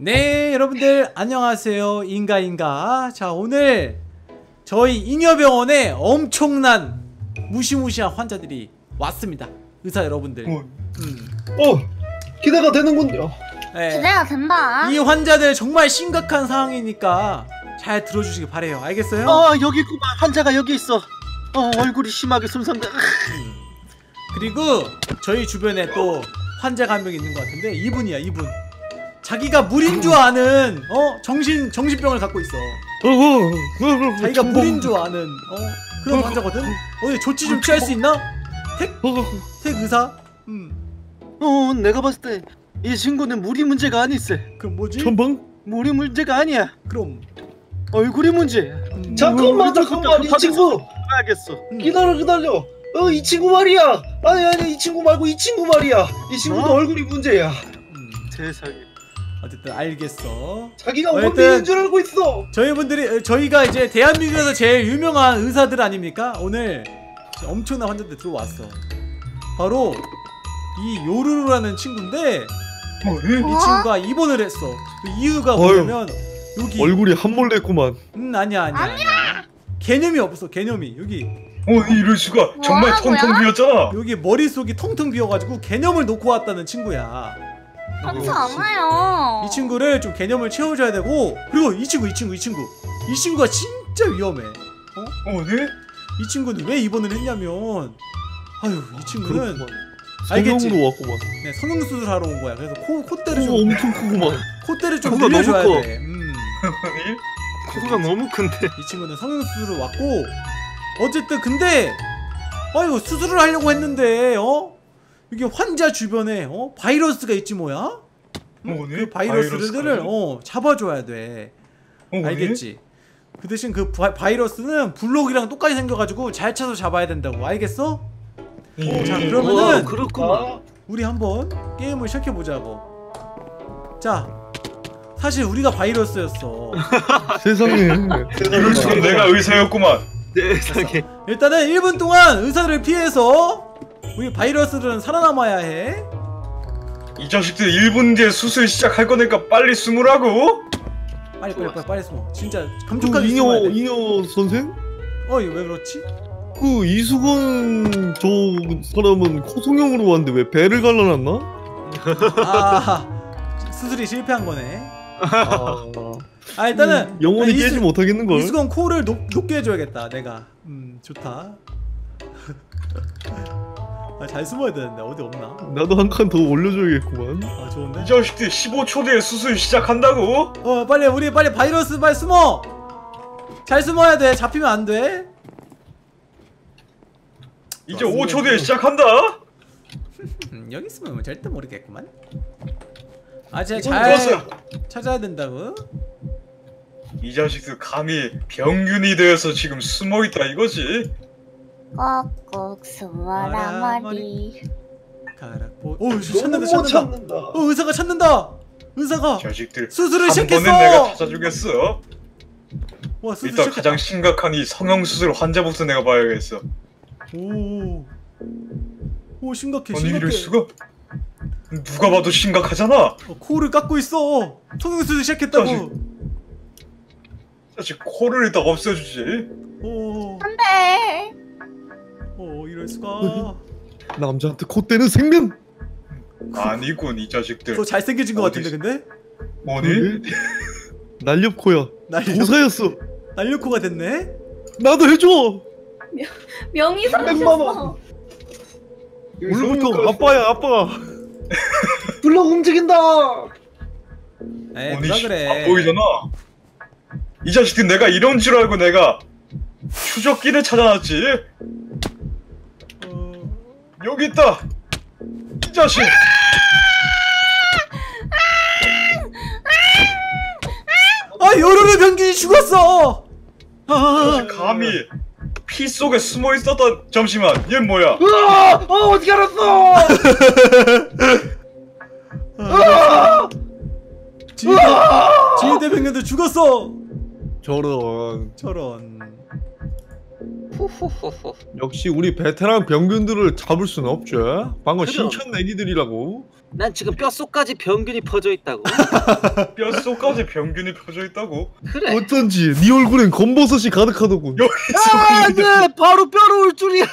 네, 여러분들 안녕하세요. 인가인가. 자, 오늘 저희 잉여병원에 엄청난 무시무시한 환자들이 왔습니다. 의사 여러분들. 기대가 되는군요. 네, 기대가 된다. 이 환자들 정말 심각한 상황이니까 잘 들어주시기 바래요. 알겠어요? 여기 있구만. 환자가 여기 있어. 얼굴이 심하게 손상돼. 그리고 저희 주변에 또 환자가 한 명 있는 것 같은데 이분이야, 이분. 자기가 물인 줄 아는 정신병을 갖고 있어. 자기가 물인 줄 아는 그런 환자거든. 어디 조치 좀 취할 수 있나? 택 의사? 내가 봤을 때 이 친구는 물이 문제가 아니세. 그럼 뭐지? 전방? 물이 문제가 아니야. 그럼 얼굴이 문제. 잠깐만 이 친구 알겠어. 기다려 이 친구 말이야. 아니 이 친구 말고 이 친구 말이야. 이 친구도 얼굴이 문제야. 세상에. 어쨌든 알겠어. 자기가 원빈인 줄 알고 있어. 저희가 이제 대한민국에서 제일 유명한 의사들 아닙니까? 오늘 엄청난 환자들 들어왔어. 바로 이 요루루라는 친구인데 이 친구가 입원을 했어. 그 이유가 뭐냐면 여기 얼굴이 함몰됐구만. 아니야. 개념이 없어. 개념이 여기. 이럴 수가. 정말 텅텅 비었잖아. 여기 머릿속이 텅텅 비어가지고 개념을 놓고 왔다는 친구야. 그렇지 않아요. 이 친구를 좀 개념을 채워줘야 되고, 그리고 이 친구가 진짜 위험해. 네? 이 친구는 왜 입원을 했냐면, 이 친구는 성형으로 알겠지? 왔구만. 네, 성형수술 하러 온 거야. 그래서 콧대를 좀 엄청 크구만. 콧대를 좀 코가 늘려줘야 너무 커. 돼. 코가 너무 큰데. 이 친구는 성형수술을 왔고, 어쨌든 근데 수술을 하려고 했는데 이게 환자 주변에 바이러스가 있지 뭐야? 그 바이러스들을 잡아줘야 돼. 알겠지? 그 대신 그 바이러스는 블록이랑 똑같이 생겨가지고 잘 찾아서 잡아야 된다고. 알겠어? 자, 그러면은 그렇구만. 우리 한번 게임을 시작해보자고. 자, 사실 우리가 바이러스였어. 세상에. 이럴 수가. 내가 의사였구만. 세상에. 일단은 1분 동안 의사들을 피해서 우리 바이러스들은 살아남아야 해. 이 자식들 1분 뒤에 수술 시작할 거니까 빨리 숨으라고. 빨리 숨어. 진짜 감쪽하게 숨어야 돼. 잉여 선생? 왜 그렇지? 그 이수건 저 사람은 코성형으로 왔는데 왜 배를 갈라놨나? 수술이 실패한 거네. 일단은 영원히 깨지 못하겠는걸. 이수건 코를 높게 해줘야겠다. 내가. 좋다. 잘 숨어야 되는데 어디 없나? 나도 한 칸 더 올려줘야겠구만. 좋은데? 이 자식들 15초 뒤에 수술 시작한다고? 우리 빨리 바이러스 빨리 숨어! 잘 숨어야 돼. 잡히면 안 돼. 이제 5초 뒤에 시작한다? 여기 있으면 절대 모르겠구만. 제가 잘 찾아야 된다고? 이 자식들 감히 병균이 되어서 지금 숨어있다 이거지? 꼭꼭 숨어라 머리. 찾는다. 의사가 찾는다. 의사가 자식들 수술을 한 시작했어. 번은 내가 찾아주겠어. 수술 일단 시작했다. 가장 심각한 이 성형수술 환자부터 내가 봐야겠어. 심각해. 아니 이럴 수가? 누가 봐도 심각하잖아. 코를 깎고 있어. 성형수술 시작했다고. 사실 코를 일단 없애주지. 안돼. 이럴 수가. 남자한테 콧대는 생명. 아니군 이 자식들. 더 잘생겨진 것 같은데 근데? 뭐니? 날렵코야. 도사였어. 날렵코가 됐네? 나도 해줘. 명의 100만 원. 오늘부터 아빠야 아빠. 블럭 움직인다. 누가 그래. 안 보이잖아. 이 자식들 내가 이런 줄 알고 내가 추적기를 찾아놨지. 여기 있다. 이 자식. 요루루 병균이 죽었어. 감히 피 속에 숨어 있었던. 잠시만, 얘 뭐야? 어떻게 알았어? 지휘대 병균도 죽었어. 저런. 역시 우리 베테랑 병균들을 잡을 수는 없죠. 방금 신천 애기들이라고. 난 지금 뼛속까지 병균이 퍼져 있다고. 뼛속까지 병균이 펴져 있다고? 그래. 어쩐지 네 얼굴엔 검버섯이 가득하더군. 아, 네, 바로 뼈로 올 줄이야.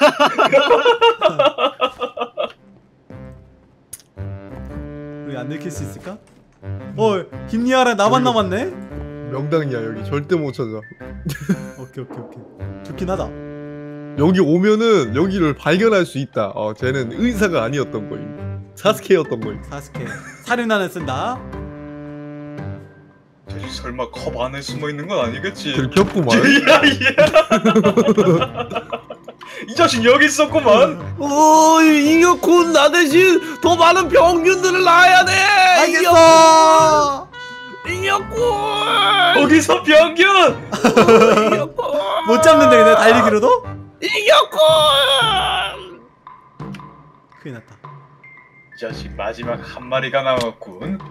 우리 안 들킬 수 있을까? 김리아랑 나만 남았네? 명당이야 여기 절대 못 찾아. 오케이. 좋긴 하다. 여기 오면은 여기를 발견할 수 있다. 쟤는 의사가 아니었던 거임. 사스케였던 거임. 사스케 사륜안을 쓴다. 저기 설마 컵 안에 숨어 있는 건 아니겠지? 들켰구만. 이 자식 여기 있었구만. 이겼군. 나 대신 더 많은 병균들을 낳아야 돼. 알겠어. 이겼군. 거기서 병균. 못 잡는데 근데 달리기로도? 이겼군. 큰일 났다. 이 자식 마지막 한 마리가 남았군.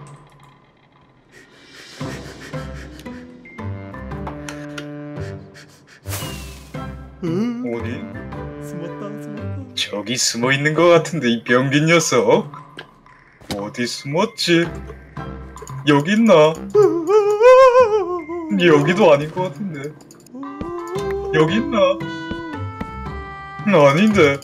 어디? 숨었다. 저기 숨어 있는 것 같은데 이 병균 녀석 어디 숨었지? 여기 있나? 여기도 아닌 것 같은데 여기 있나? 아닌데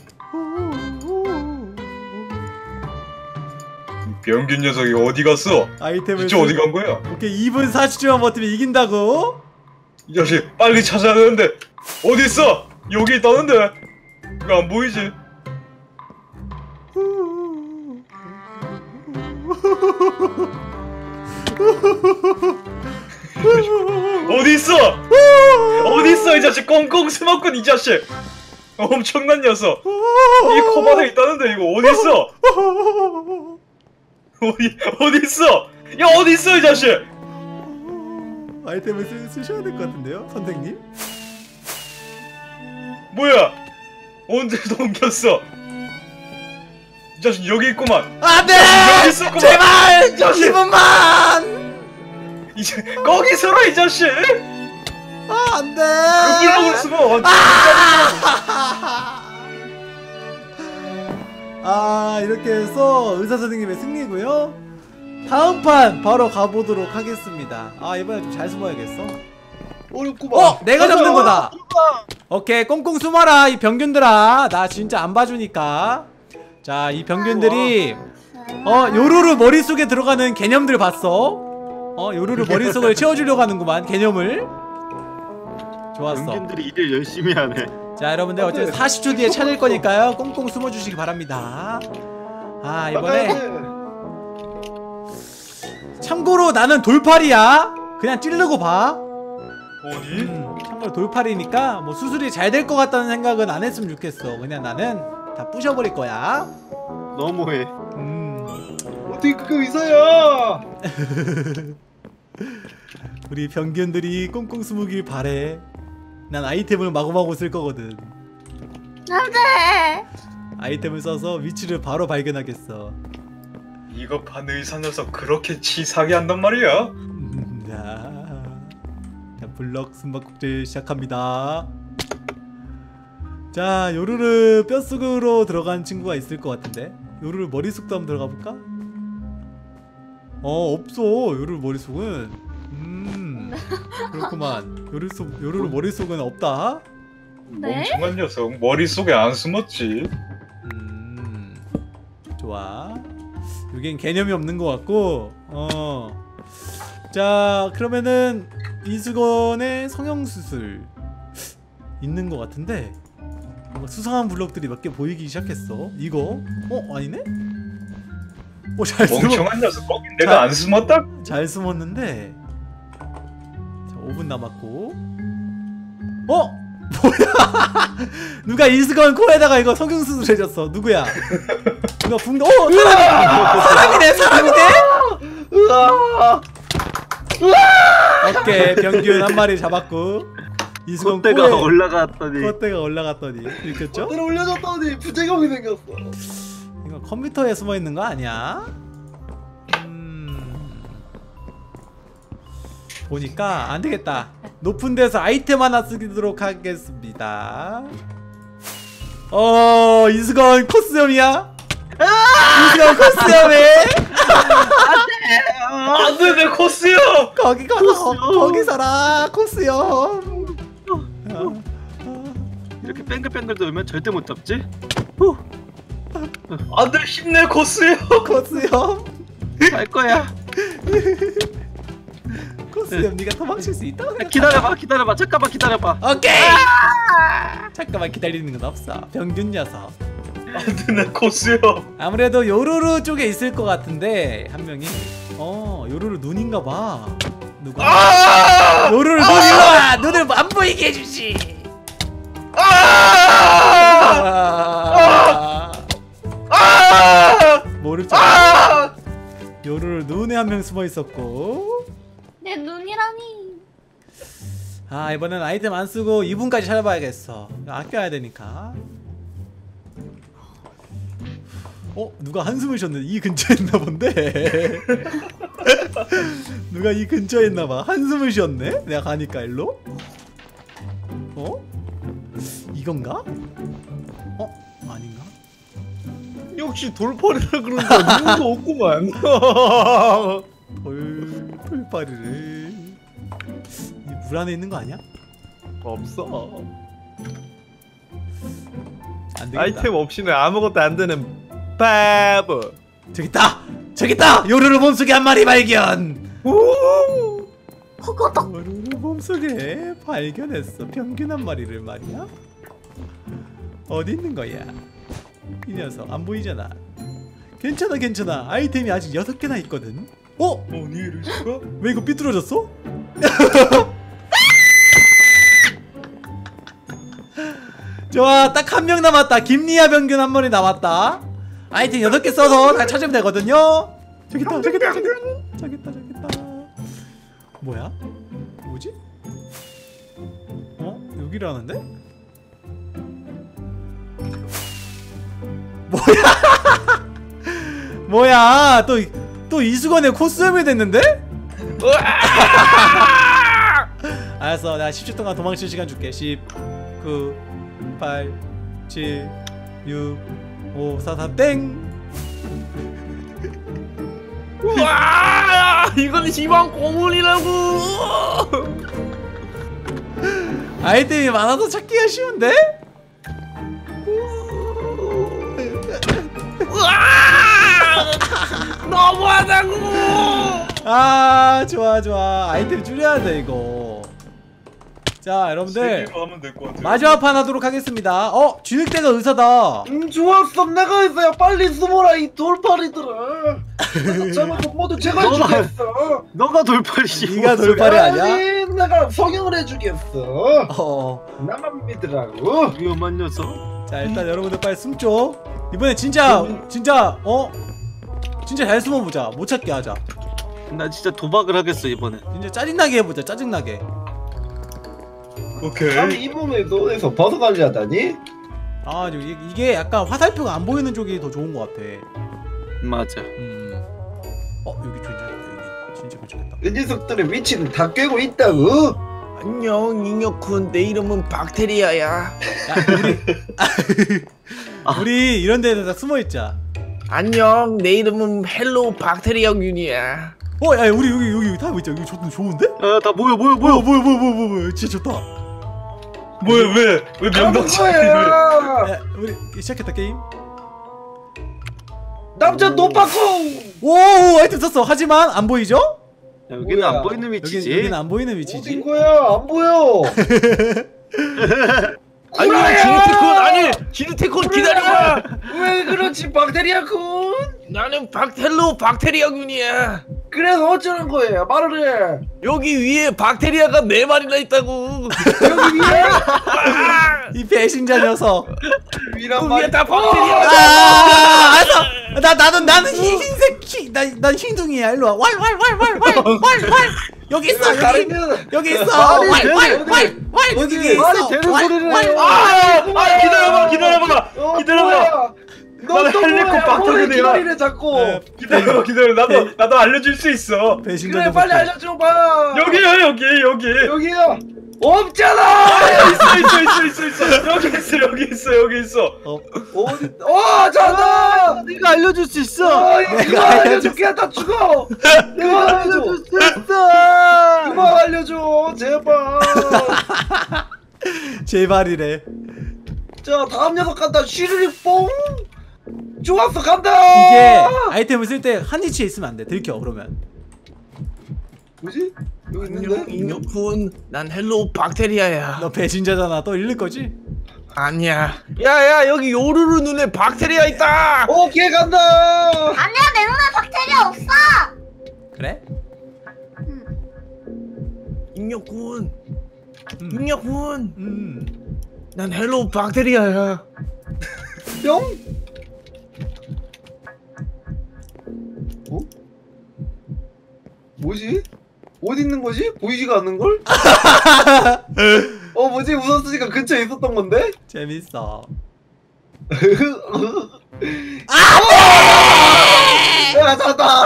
이 병균 녀석이 어디 갔어? 아이템을 진짜 어디 간 거야? 오케이 2분 40초만 버티면 이긴다고? 이 자식 빨리 찾아야 되는데 어디 있어? 여기 있다는데 왜 안 보이지? 어디 있어? 어디 있어 이 자식 꽁꽁 숨었군 이 자식 엄청난 녀석 이 코바닥에 있다는데 이거 어디 있어? 어디 있어? 야 어디 있어 이 자식? 아이템을 쓰셔야 될 것 같은데요 선생님? 뭐야? 언제 넘겼어? 이 자식 여기 있구만. 안돼! 여기 있었구만. 제발! 10분만! 이제 거기 서라 이 자식. 안돼! 그 블록을 숨어. 이렇게 해서 의사 선생님의 승리고요. 다음 판 바로 가보도록 하겠습니다. 이번에 좀 잘 숨어야겠어. 어렵구만. 내가 잡는 거다. 오케이 꽁꽁 숨어라 이 병균들아. 나 진짜 안 봐주니까. 자 이 병균들이 요루루 머릿속에 들어가는 개념들 봤어? 요루루 머릿속을 채워주려고 하는구만 개념을. 좋았어. 병균들이 일을 열심히 하네. 자 여러분들 어쨌든 40초 뒤에 찾을 거니까요 꽁꽁 숨어주시기 바랍니다. 이번에 참고로 나는 돌팔이야. 그냥 찌르고 봐. 어디? 참고로 돌팔이니까 뭐 수술이 잘 될 것 같다는 생각은 안 했으면 좋겠어. 그냥 나는 다 부셔버릴 거야. 너무해. 어떻게 그게 의사야? 우리 병균들이 꽁꽁 숨으길 바래. 난 아이템을 마구마구 쓸 거거든. 안돼. 아이템을 써서 위치를 바로 발견하겠어. 이거 반 의사 녀석 그렇게 치사하게 한단 말이야? 자, 블럭 숨바꼭질 시작합니다. 자, 요루루 뼛속으로 들어간 친구가 있을 것 같은데. 요루루 머릿속도 한번 들어가 볼까? 없어. 요루루 머릿속은. 그렇구만. 요루루 머릿속은 없다. 네? 멍청한 녀석 머릿속에 안 숨었지. 좋아. 여긴 개념이 없는 것 같고. 자 그러면은 이수건의 성형수술 있는 것 같은데 뭔가 수상한 블록들이 몇 개 보이기 시작했어. 이거? 아니네? 잘 멍청한 녀석 거기 내가 안 숨었다? 잘 숨었는데. 자 5분 남았고. 뭐야? 누가 이수건 코에다가 이거 성형수술 해줬어. 누구야? 누가 붕다. 사람이네. 오케이 병균 한 마리 잡았고. 이수건 콧대가 올라갔더니. 콧대가 올라갔더니 이렇겠죠? 콧대를 올려줬더니 부작용이 생겼어. 이거 컴퓨터에 숨어 있는 거 아니야? 보니까 안 되겠다. 높은 데서 아이템 하나 쓰도록 하겠습니다. 이수건 코스염이야? 이수건 코스염에 안돼 내 코스요. 거기 가서 거기 서라 코스요. 이렇게 뱅글뱅글 돌면 절대 못 잡지? 안돼 힘내 코스요. 코스요. 갈 거야. 코스요 네가 도망칠 수 있다고 생각해. 기다려봐. 잠깐만 기다려봐. 오케이. 잠깐만 기다리는 건 없어. 병균 녀석. 안돼 내 코스요. 아무래도 요루루 쪽에 있을 것 같은데 한 명이. 요루루 눈인가 봐. 누가? 요루루 눈 일로 와. 눈을 안 보이게 해주지. 모르죠. 요루루 눈에 한 명 숨어 있었고. 내 눈이라니. 이번엔 아이템 안 쓰고 2분까지 찾아봐야겠어. 아껴야 되니까. 누가 한숨을 쉬었네. 이 근처에 있나 본데. 누가 이 근처에 있나봐. 한숨을 쉬었네. 내가 가니까 일로. 이건가? 아닌가? 역시 돌팔이라 그런가 눈도 없구만. 돌팔이를. 이 물 안에 있는 거 아니야? 없어. 안 되겠다. 아이템 없이는 아무것도 안 되는 바보. 저기 있다! 저기 있다! 요루루 몸속에 한 마리 발견! 허거덕. 요루루 몸속에 발견했어. 평균 한 마리를 말이야. 어디 있는 거야? 이 녀석 안 보이잖아. 괜찮아. 아이템이 아직 6개나 있거든. 아니 이럴 수가? 왜 이거 삐뚤어졌어? 좋아, 딱 한 명 남았다. 김리아 병균 한 마리 남았다. 아이템 8개 써서 다 찾으면 되거든요. 저기 있다. 뭐야? 뭐지? 여기라는데? 뭐야? 또 이수건에 코스염이 됐는데? 알았어, 내가 10초 동안 도망칠 시간 줄게. 10, 9, 8, 7, 6, 5, 4, 3, 땡! 우와, 이건 희망 고문이라고. 아이템이 많아서 찾기가 쉬운데? 너무하다고. 좋아. 아이템 줄여야 돼 이거. 자, 여러분들 하면 될 것 같아. 마지막 판 하도록 하겠습니다. 쥐늑대가 의사다. 좋았어. 내가 있어야 빨리 숨어라 이 돌팔이들아. 잡아서 모두 제가 해주겠어. 너가 돌팔이지. 네가 돌팔이 아니야? 아니, 내가 성형을 해주겠어. 나만 믿으라고. 위험한 녀석. 자, 일단 여러분들 빨리 숨죠. 이번에 진짜 진짜 잘 숨어보자. 못 찾게 하자. 나 진짜 도박을 하겠어 이번에. 진짜 짜증나게 해보자. 짜증나게. 오케이. 아니 이 몸에 손에서 벗어나려다니? 이게 약간 화살표가 안 보이는 쪽이 더 좋은 것 같아. 맞아. 여기 괜찮겠다. 여기 진짜 괜찮겠다. 그 녀석들의 위치는 다 꿰고 있다고. 안녕 잉여쿤. 내 이름은 박테리아야. 야, 우리 이런 데에다 숨어 있자. 안녕, 내 이름은 헬로 박테리아균이야. 야, 우리 여기 다 있자. 여기 좋은데? 다 모여. 뭐야, 진짜 좋다. 뭐야 왜 명당치 않게 거야. 야, 우리 시작했다 게임. 남자 노빠꾸. 오, 아이템 썼어. 하지만 안 보이죠? 여기는 뭐야? 안 보이는 위치지. 여기는 안 보이는 위치지. 어딘 거야? 안 보여. 아니 지르테콘 기다려봐. 왜 그렇지 박테리아군? 나는 헬로 박테리아균이야. 그래서 어쩌는 거예요? 말을 해. 여기 위에 박테리아가 4마리나 있다고. 여기 위에 이 배신자 녀석. 위란 그 위에 말. 다 박테리아. 알았어. 나는 흰색 난 흰둥이야. 일로 와. 왈. 여기 있어. 여기 있어. 말이 왈. 여기 있어. 말이 되는 소리를 해. 기다려봐. 너 또 할리코 뭐야? 박테리아야. 기다리래 자꾸. 기다려. 나도 알려줄 수 있어. 배신자 그래 녀석. 빨리 알려줘 봐. 여기야. 여기야. 없잖아. 있어. 여기 있어. 어디? 찾았다. 네가 알려줄 수 있어. 그만 알려줄게. 나 죽어. 그만 알려줘. 알려줄 수 있어. 그만 알려줘. 제발. 제발이래. 자 다음 녀석 간다. 쉬르리 뽕. 좋았어 간다. 이게 아이템을 쓸 때 한 위치에 있으면 안 돼. 들켜 그러면. 뭐지? 여기 있는데? 인혁군, 난 헬로우 박테리아야. 너 배신자잖아. 또 잃을 거지? 아니야. 야야, 여기 요루루 눈에 박테리아 있다. 오케이 간다. 아니야 내 눈에 박테리아 없어. 그래? 인혁군, 음. 인혁군, 난 헬로우 박테리아야. 뿅? 어? 뭐지? 어디 있는 거지? 보이지가 않는 걸? 뭐지? 웃었으니까 근처에 있었던 건데? 재밌어. 야, 잡았다!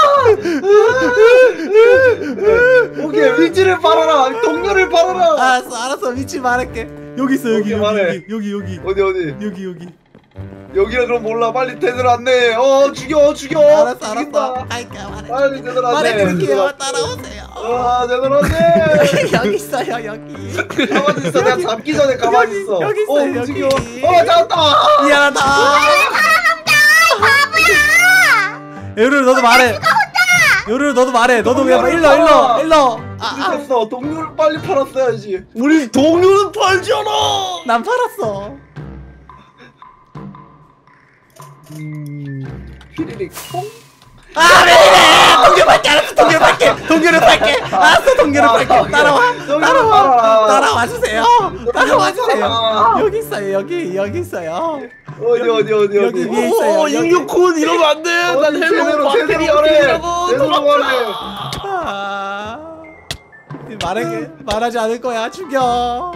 오케이, 위치를 팔아라! 동료를 팔아라! 알았어. 위치 말할게. 여기 있어. 여기. 오케이, 말해. 여기. 어디? 여기. 여기라 그럼 몰라. 빨리 대들 안내. 죽여! 알았어. 죽인다. 갈까 말해. 빨리 대들 안내. 말해드릴게요. 따라오세요. 대들 안내. 여기 있어요. 여기. 가만히 있어. 내가 잡기 전에 가만히 있어. 여기 있어, 움직여. 여기. 잡았다! 미안하다. 요루 너도 말해. 요루 너도 말해. 너도 왜 일러. 늦었어. 동료를 빨리 팔았어야지. 우리 동료는 팔잖아. 난 팔았어. 피리릭 콩? 동료를 팔게. 알았어. 동료를 팔게. 따라와 주세요. 여기 있어요. 여기 있어요. 어디 여기 위에 있어요. 여기. 인혁군, 이러면 안 돼. 난 헬로우 박테리아라고. 말하지 않을 거야. 죽여.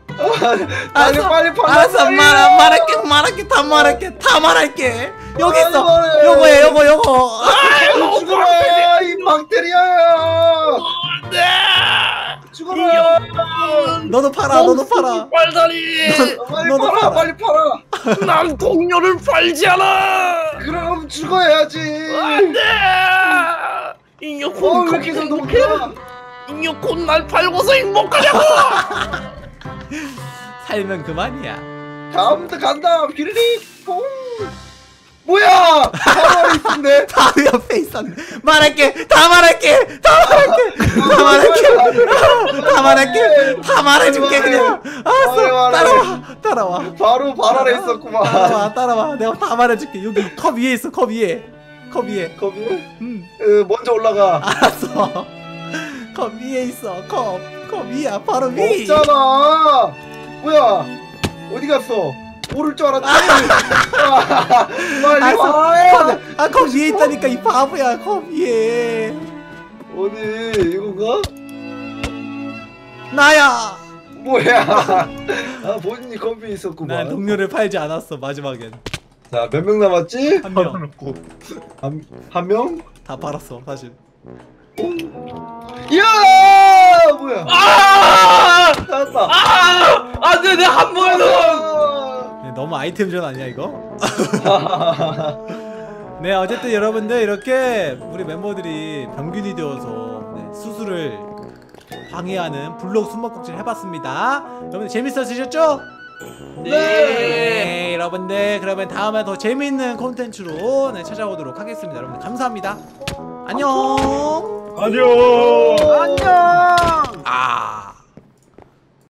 빨리 팔아. 알았어. 말할게. 다 말할게. 여기 있어. 말해. 요거. 죽어라 이 박테리아야. 죽어라. 너도 팔아. 빨다리. 너도 팔아. 빨리 팔아. 난 동료를 팔지 않아. 그럼 죽어야지. 안돼. 인혁군, 왜 이렇게 높아? 인혁군 날 팔고서 행복하냐고. 살면 그만이야. 다음부터 간다. 피리릭 뽕. 뭐야? 바로 있는데. 바로 옆에 있었네. 다 말해줄게 그냥. 알았어. 따라와. 바로 발 아래 있었구만. 따라와. 내가 다 말해줄게. 여기 컵 위에 있어. 컵 위에. 거기? 응. 먼저 올라가. 알았어. 컵 위에 있어. 컵 위야. 바로 위. 없잖아. 뭐야? 어디 갔어? 모를 줄 알았지. 빨리 와. 컵 위에 있다니까 이 바보야. 컵 위에. 어디 이건가? 나야. 뭐야? 본인이 컴퓨터 있었구만. 난 동료를 팔지 않았어. 마지막엔 자, 몇 명 남았지? 한 명. 한 명? 다 팔았어 사실. 이야! 뭐야? 찾았다. 안돼, 내 한 번에도. 네, 너무 아이템전 아니야 이거? 네, 어쨌든 여러분들 이렇게 우리 멤버들이 병균이 되어서 수술을 방해하는 블록 숨바꼭질 해봤습니다. 여러분들 재밌었으셨죠? 네, 여러분들 그러면 다음에 더 재미있는 콘텐츠로 찾아오도록 하겠습니다. 여러분들 감사합니다. 안녕. 안녕. 안녕.